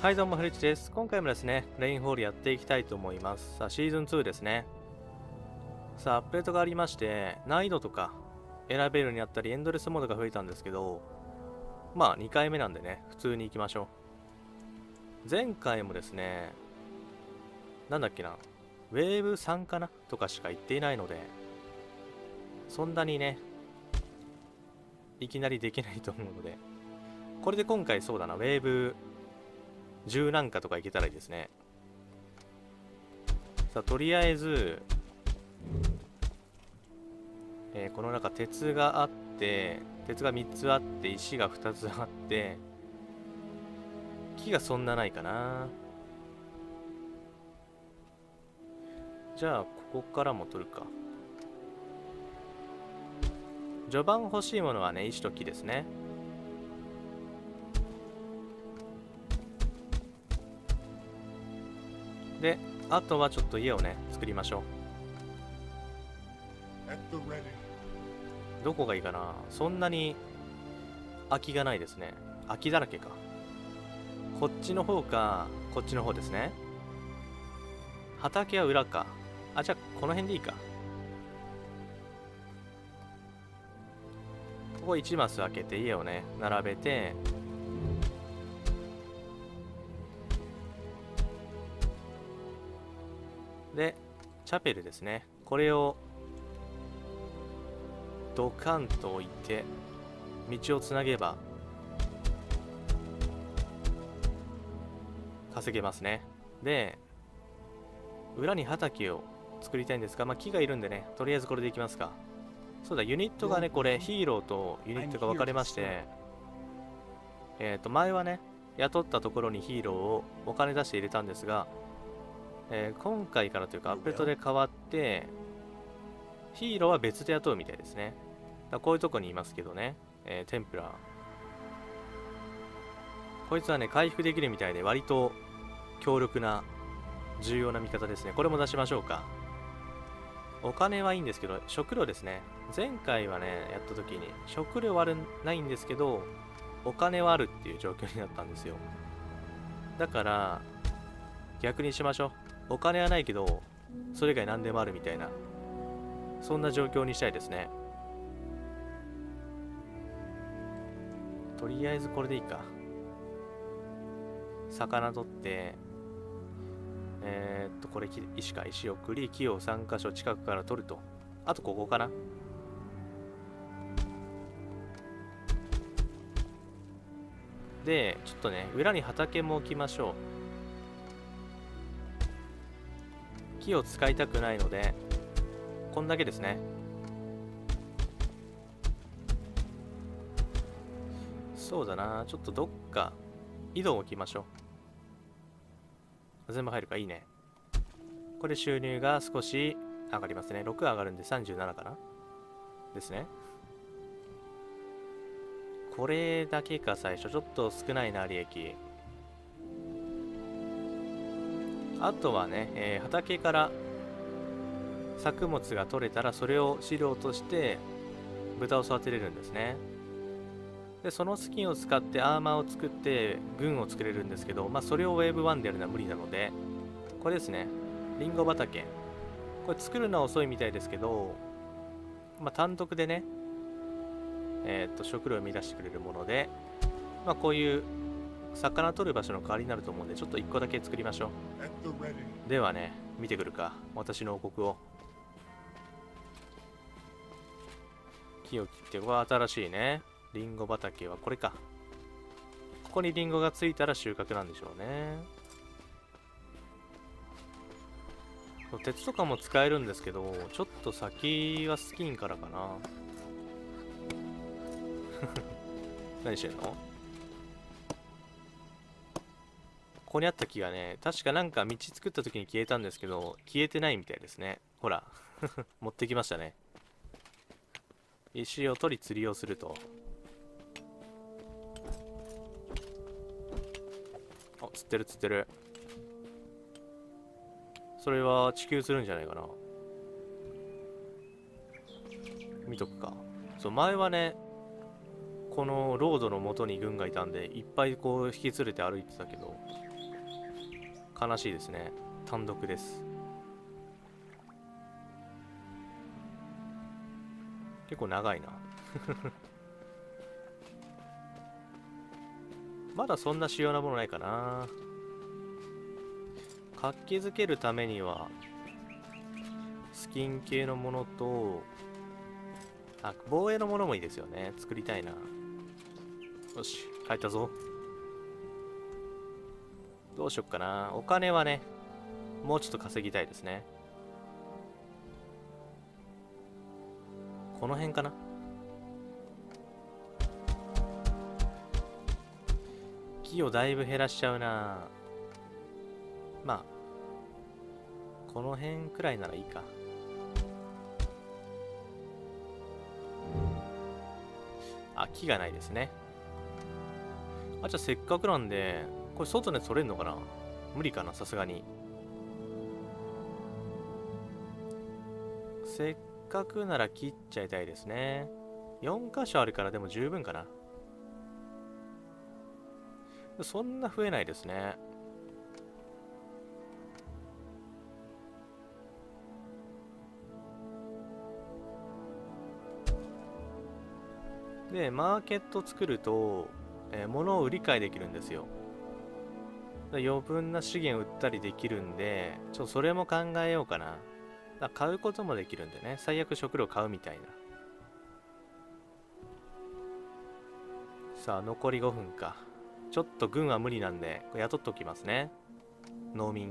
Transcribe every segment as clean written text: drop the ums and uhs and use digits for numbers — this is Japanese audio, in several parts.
はい、どうも、フレッチです。今回もですね、レインホールやっていきたいと思います。さあ、シーズン2ですね。さあ、アップデートがありまして、難易度とか選べるようになったり、エンドレスモードが増えたんですけど、まあ、2回目なんでね、普通に行きましょう。前回もですね、なんだっけな、ウェーブ3かなとかしか行っていないので、そんなにね、いきなりできないと思うので、これで今回そうだな、ウェーブ10なんかとかいけたらいいですね。さあ、とりあえず、この中鉄があって、鉄が3つあって、石が2つあって、木がそんなないかな。じゃあ、ここからも取るか。序盤欲しいものはね、石と木ですね。で、あとはちょっと家をね、作りましょう。どこがいいかな。そんなに空きがないですね。空きだらけか。こっちの方か、こっちの方ですね。畑は裏か。あ、じゃあこの辺でいいか。ここ1マス開けて家をね、並べて、で、チャペルですね。これをドカンと置いて、道をつなげば稼げますね。で、裏に畑を作りたいんですが、まあ、木がいるんでね、とりあえずこれでいきますか。そうだ、ユニットがね、これ、ヒーローとユニットが分かれまして、前はね、雇ったところにヒーローをお金出して入れたんですが、今回からというか、アップデートで変わって、ヒーローは別で雇うみたいですね。だこういうとこにいますけどね、テンプラー。こいつはね、回復できるみたいで、割と強力な、重要な味方ですね。これも出しましょうか。お金はいいんですけど、食料ですね。前回はね、やった時に、食料はないんですけど、お金はあるっていう状況になったんですよ。だから、逆にしましょう。お金はないけど、それ以外何でもあるみたいな、そんな状況にしたいですね。とりあえずこれでいいか。魚取って、これ石か。石を送り、木を3箇所近くから取ると。あとここかな。で、ちょっとね、裏に畑も置きましょう。木を使いたくないので、こんだけですね。そうだな、ちょっとどっか井戸を置きましょう。全部入るか。いいね。これ収入が少し上がりますね。6上がるんで37かなですね。これだけか。最初ちょっと少ないな、利益。あとはね、畑から作物が取れたらそれを飼料として豚を育てれるんですね。でそのスキンを使ってアーマーを作って軍を作れるんですけど、まあ、それをウェーブ1でやるのは無理なので、これですね、リンゴ畑。これ作るのは遅いみたいですけど、まあ、単独でね、食料を生み出してくれるもので、まあ、こういう魚取る場所の代わりになると思うんで、ちょっと1個だけ作りましょう。ではね、見てくるか、私の王国を。木を切って、これは新しいね。リンゴ畑はこれか。ここにリンゴがついたら収穫なんでしょうね。鉄とかも使えるんですけど、ちょっと先はスキンからかな。何してんの？ここにあった木がね、確かなんか道作った時に消えたんですけど、消えてないみたいですね。ほら持ってきましたね。石を取り釣りをすると。あ、釣ってる釣ってる。それは地球するんじゃないかな。見とくか。そう、前はね、このロードの元に軍がいたんで、いっぱいこう引き連れて歩いてたけど、 悲しいですね。単独です。結構長いな。まだそんな主要なものないかな。活気づけるためにはスキン系のものと、あ、防衛のものもいいですよね。作りたいな。よし、帰ったぞ。どうしよっかな。お金はね、もうちょっと稼ぎたいですね。この辺かな。木をだいぶ減らしちゃうな。まあこの辺くらいならいいか。あ、木がないですね。あ、じゃあせっかくなんで、これ外で取れんのかな。無理かな、さすがに。せっかくなら切っちゃいたいですね。4箇所あるからでも十分かな。そんな増えないですね。で、マーケット作ると、物を売り買いできるんですよ。余分な資源売ったりできるんで、それも考えようかな。買うこともできるんでね。最悪食料買うみたいな。さあ、残り5分か。ちょっと軍は無理なんで、これ雇っておきますね。農民。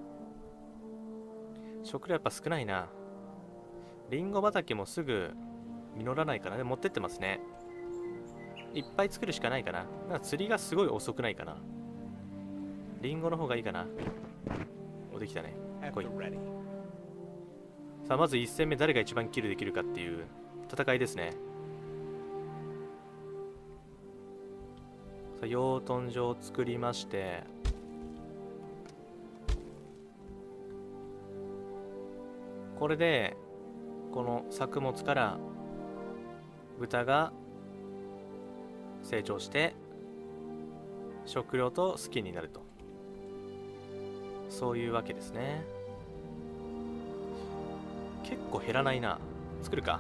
食料やっぱ少ないな。リンゴ畑もすぐ実らないからね。持ってってますね。いっぱい作るしかないかな。なんか釣りがすごい遅くないかな。リンゴの方がいいかな。お、できたね。来い。さあ、まず1戦目誰が一番キルできるかっていう戦いですね。さあ、養豚場を作りまして、これでこの作物から豚が成長して食料とスキンになると、そういうわけですね。結構減らないな。作るか。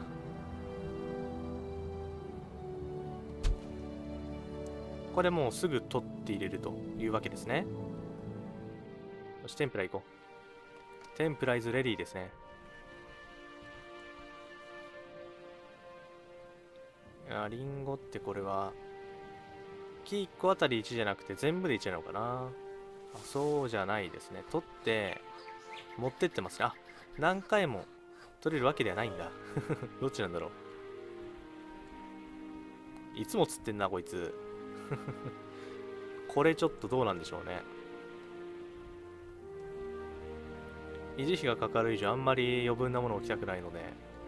これもうすぐ取って入れるというわけですね。よし、天ぷら行こう。天ぷらイズレディーですね。リンゴってこれは木1個あたり1じゃなくて全部で1なのかな。あ、そうじゃないですね。取って持ってってますね。あ、何回も取れるわけではないんだ。どっちなんだろう。いつも釣ってんなこいつ。これちょっとどうなんでしょうね。維持費がかかる以上あんまり余分なものを置きたくないので。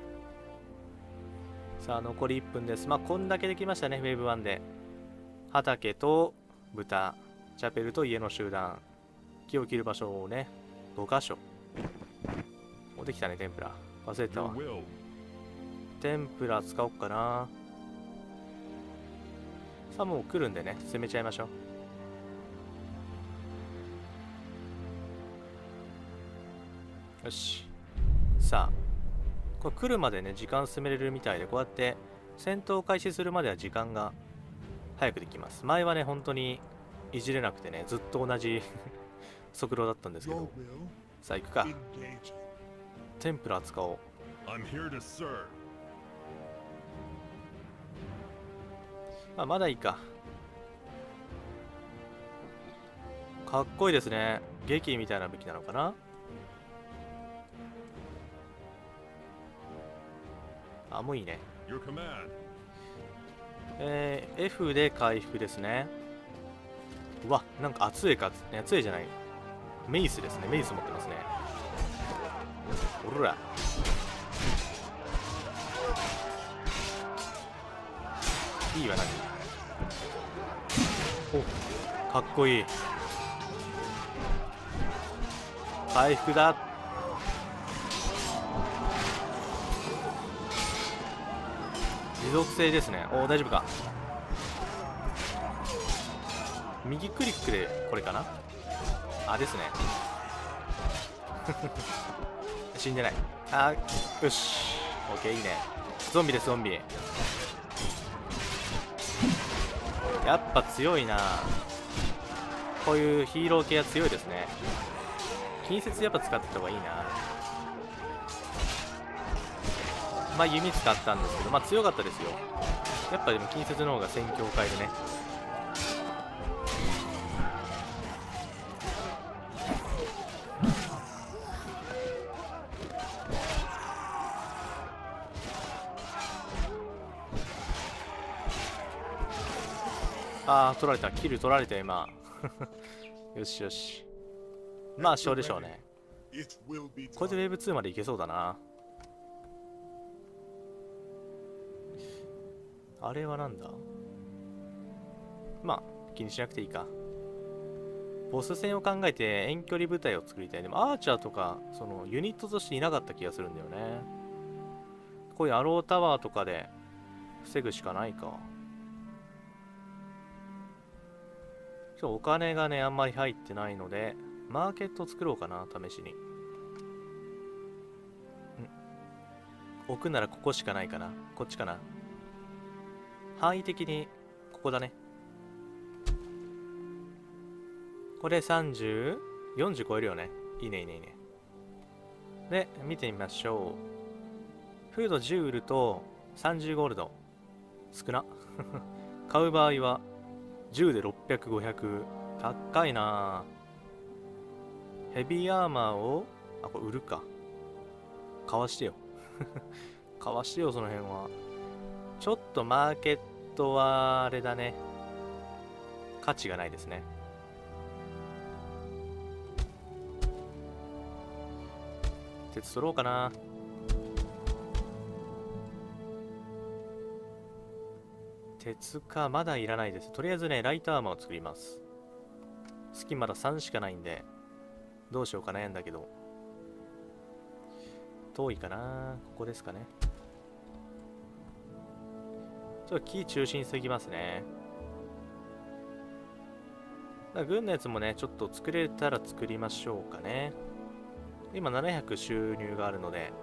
さあ、残り1分です。まあこんだけできましたね、ウェーブ1で。畑と豚、チャペルと家の集団、木を切る場所をね、5箇所。お、できたね、天ぷら。忘れてたわ。天ぷら使おっかな。さあ、もう来るんでね、攻めちゃいましょう。よし。さあ、これ来るまでね、時間進めれるみたいで、こうやって戦闘開始するまでは時間が早くできます。前はね、本当にいじれなくてね、ずっと同じ速度だったんですけど。さあ、行くか。天ぷら使おう。まあ、まだいいか。かっこいいですね。撃みたいな武器なのかな。あ、もういいね。F で回復ですね。うわ、なんか熱いか、熱いじゃない。メイスですね。メイス持ってますね。おら。いいわ、何。お、かっこいい。回復だ。持続性ですね。お、大丈夫か。右クリックでこれかな。 あ、ですね。死んでない。あ、よし。オッケー、いいね。ゾンビです、ゾンビ。やっぱ強いな。こういうヒーロー系は強いですね。近接やっぱ使ってた方がいいな。まあ弓使ったんですけど、まあ強かったですよ。やっぱでも近接の方が戦況を変えるね。ああ、取られた。キル取られた今。よしよし。まあ、勝でしょうね。これでウェーブ2までいけそうだな。あれはなんだ？まあ、気にしなくていいか。ボス戦を考えて遠距離部隊を作りたい。でも、アーチャーとか、そのユニットとしていなかった気がするんだよね。こういうアロータワーとかで防ぐしかないか。お金がね、あんまり入ってないので、マーケットを作ろうかな、試しに。置くならここしかないかな。こっちかな。範囲的に、ここだね。これ30、40超えるよね。いいね、いいね、いいね。で、見てみましょう。フード10売ると30ゴールド。少な。買う場合は10で600、500。高いなぁ。ヘビーアーマーを、あ、これ売るか。買わしてよ。買わしてよ、その辺は。ちょっとマーケットは、あれだね。価値がないですね。鉄取ろうかな。鉄か、まだいらないです。とりあえずね、ライトアーマーを作ります。スキンまだ3しかないんで、どうしようか悩んだけど。遠いかな。ここですかね。ちょっと木中心すぎますね。だから軍のやつもね、ちょっと作れたら作りましょうかね。今700収入があるので、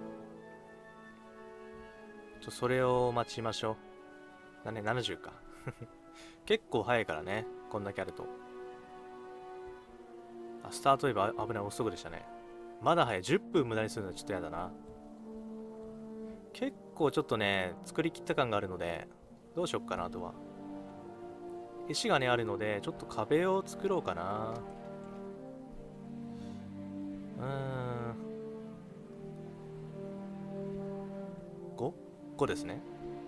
それを待ちましょう。70か。結構早いからね、こんだけあると。あ、スタートウェーブ危ない、遅くでしたね。まだ早い。10分無駄にするのはちょっとやだな。結構ちょっとね、作りきった感があるので、どうしよっかな、あとは。石がね、あるので、ちょっと壁を作ろうかな。5ですね。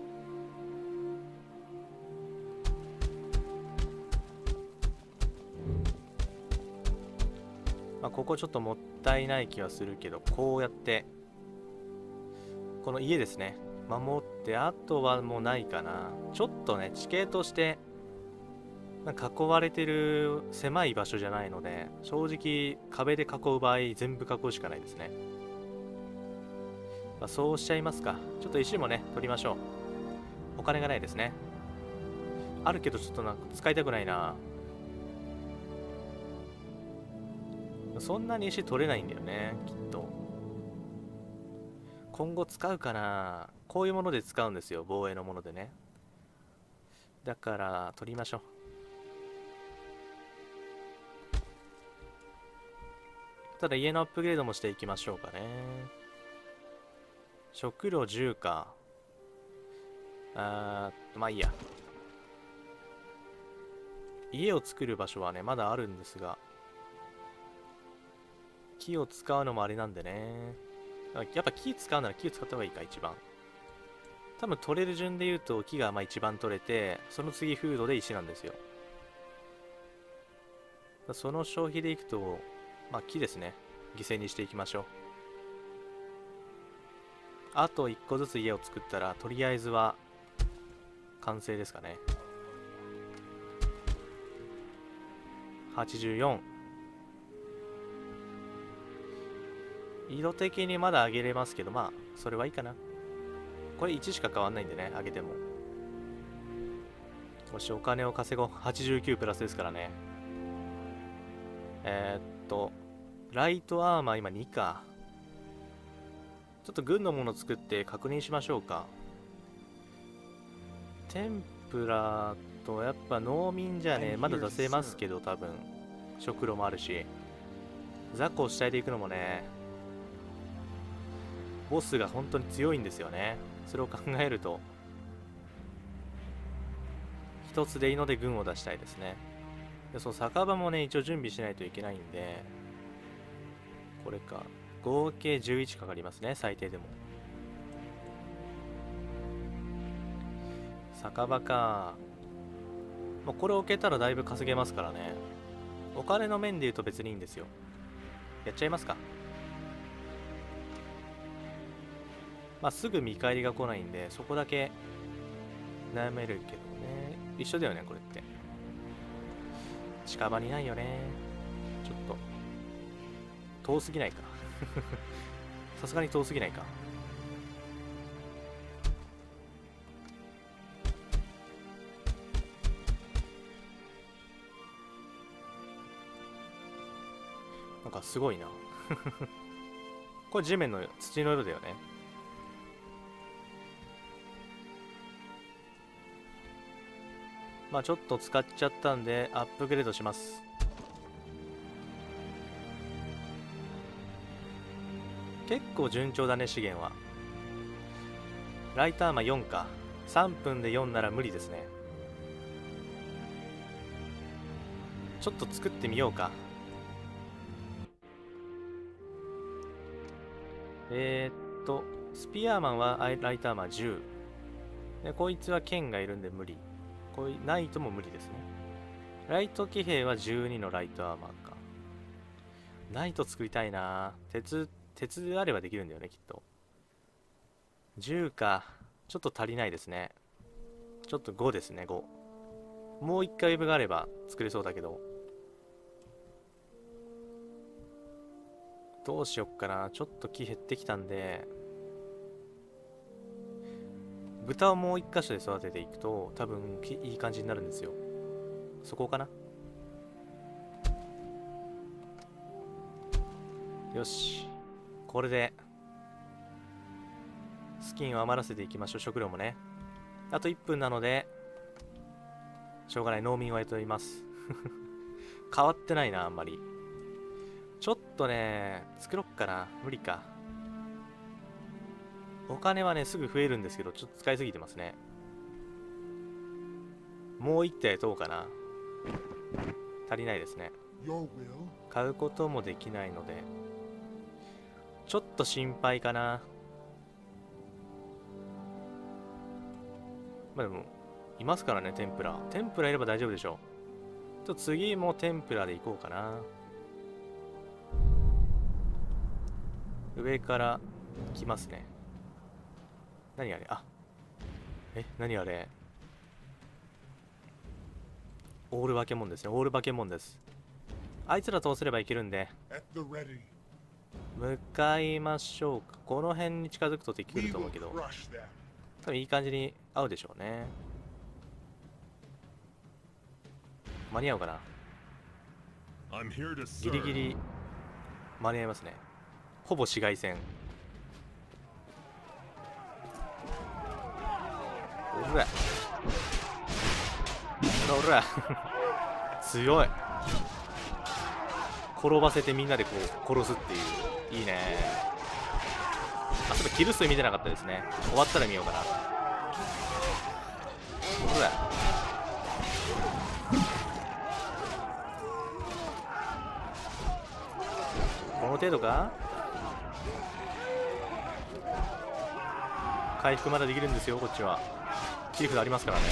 まあ、ここちょっともったいない気はするけど、こうやって、この家ですね。守って、あとはもうないかな。ちょっとね、地形として、囲われてる狭い場所じゃないので、正直壁で囲う場合全部囲うしかないですね。まあ、そうしちゃいますか。ちょっと石もね、取りましょう。お金がないですね。あるけどちょっとなんか使いたくないな。そんなに石取れないんだよね、きっと。今後使うかな。こういうもので使うんですよ、防衛のものでね。だから取りましょう。ただ家のアップグレードもしていきましょうかね。食料10か。まあいいや。家を作る場所はね、まだあるんですが、木を使うのもあれなんでね。やっぱ木使うなら木使った方がいいか、一番。多分取れる順で言うと木がまあ一番取れて、その次フードで石なんですよ。その消費でいくと、まあ木ですね。犠牲にしていきましょう。あと1個ずつ家を作ったら、とりあえずは完成ですかね。84。緯度的にまだ上げれますけど、まあそれはいいかな。これ1しか変わんないんでね、上げても。よし、お金を稼ごう。89プラスですからね。 えーっとライトアーマー今2か。ちょっと軍のもの作って確認しましょうか。テンプラとやっぱ農民じゃねまだ出せますけど、多分食料もあるし、雑魚を主体でいくのもね、ボスが本当に強いんですよね。それを考えると一つでいいので軍を出したいですね。でその酒場もね一応準備しないといけないんで、これか合計11かかりますね、最低でも。酒場か。もうこれを置けたらだいぶ稼げますからね。お金の面で言うと別にいいんですよ。やっちゃいますか。まあすぐ見返りが来ないんでそこだけ悩めるけどね。一緒だよねこれって。近場にないよね。ちょっと遠すぎないか。さすがに遠すぎないか。なんかすごいな。これ地面の土の色だよね。まあちょっと使っちゃったんでアップグレードします。結構順調だね資源は。ライトアーマー4か。3分で4なら無理ですね。ちょっと作ってみようか。スピアーマンはライトアーマー10で、こいつは剣がいるんで無理。ナイトも無理ですね。ライト騎兵は12のライトアーマーか。ナイト作りたいな。鉄であればできるんだよねきっと。10か。ちょっと足りないですね。ちょっと5ですね。5。もう一回ウェブがあれば作れそうだけど、どうしよっかな。ちょっと木減ってきたんで、豚をもう一箇所で育てていくと多分いい感じになるんですよ。そこかな。よし、これでスキンを余らせていきましょう。食料もね。あと1分なのでしょうがない。農民を雇います変わってないなあんまり。ちょっとね作ろっかな。無理か。お金はねすぐ増えるんですけどちょっと使いすぎてますね。もう1体どうかな。足りないですね。買うこともできないのでちょっと心配かな。まあでもいますからね。テンプラいれば大丈夫でしょう。ちょっと次もテンプラでいこうかな。上から来ますね。何あれ。何あれ。オールバケモンですね。オールバケモンです。あいつら通せればいけるんで向かいましょうか。この辺に近づくと敵来ると思うけど多分いい感じに合うでしょうね。間に合うかな。ギリギリ間に合いますね。ほぼ市街戦。おらおら強い。転ばせてみんなでこう殺すっていう。いいね。あ、そういえばキル数見てなかったですね。終わったら見ようかな。ほらこの程度か。回復まだできるんですよこっちは。切り札ありますからね。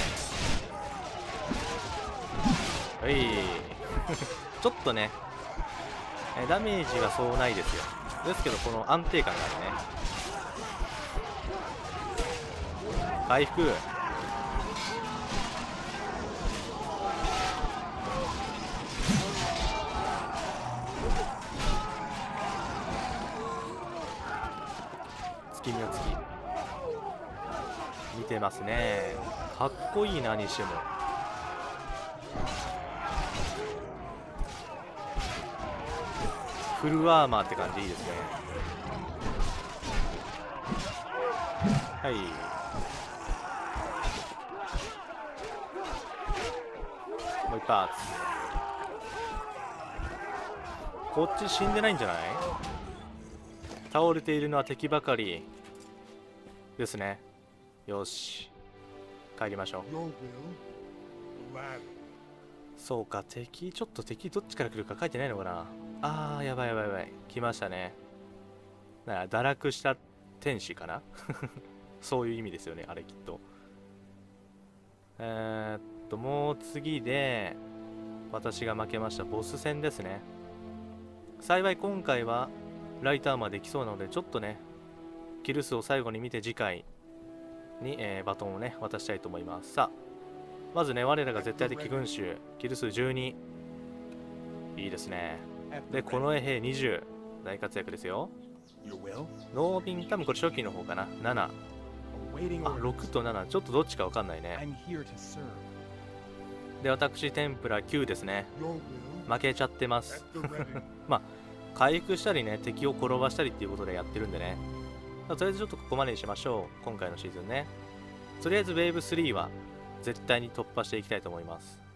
はいちょっとねダメージはそうないですよ。ですけどこの安定感があるね。回復。月見の月見てますね。かっこいいなにしても。 フルアーマーって感じいいですね。はい。もう一発。こっち死んでないんじゃない？倒れているのは敵ばかりですね。よし、帰りましょう。そうか、敵ちょっと敵どっちから来るか書いてないのかな。あー、やばいやばいやばい、来ましたね。堕落した天使かなそういう意味ですよね、あれきっと。もう次で私が負けましたボス戦ですね。幸い今回はライトアーマーできそうなので、ちょっとねキル数を最後に見て次回に、バトンをね渡したいと思います。さあ、まずね、我らが絶対的群衆、キル数12、いいですね。で、近衛兵20、大活躍ですよ。ノービン、多分これ初期の方かな。7、あ、6と7、ちょっとどっちか分かんないね。で、私天ぷら9ですね。負けちゃってますまあ回復したりね、敵を転ばしたりっていうことでやってるんでね、とりあえずちょっとここまでにしましょう、今回のシーズンね。とりあえずウェーブ3は絶対に突破していきたいと思います。